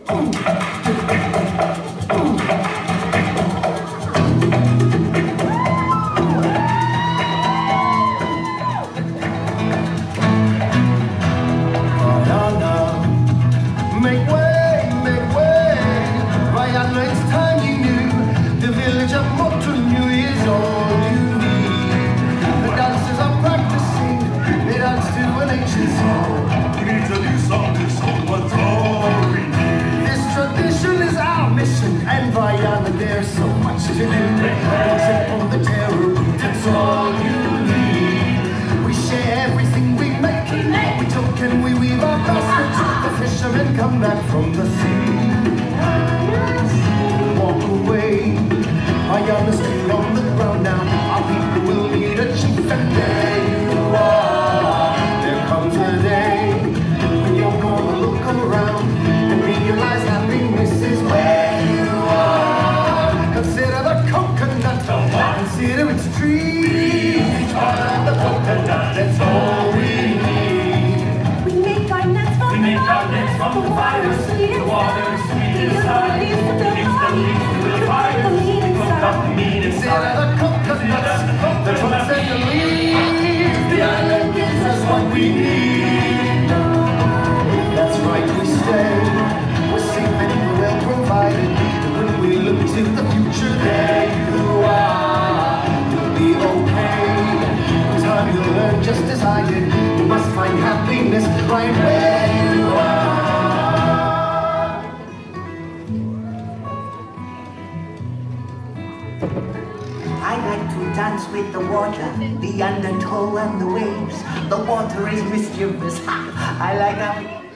And Vaiana, there's so much to do. Except on the terror, that's all you need. We share everything we make. We talk and we weave our baskets. The fishermen come back from the sea. Walk away. Vaiana's still on the ground now. Our people will need a chief, and there you are. There comes a day when you're gonna look around and realize happiness is where. Consider the coconut, consider its tree. And the coconut, that's all we need. We make our nets from the fire. The water is sweet inside. It gives the leaves to the fire. Cook up the meat inside. Consider the coconuts, the trunks and the leaves. The island gives us what we need. That's right, we stay. We're safe and we're well provided. When we look to the future, there you are. You'll be okay. In time you'll learn just as I did. You must find happiness right where you are. I like to dance with the water, the undertow and the waves. The water is mischievous. Ha! I like how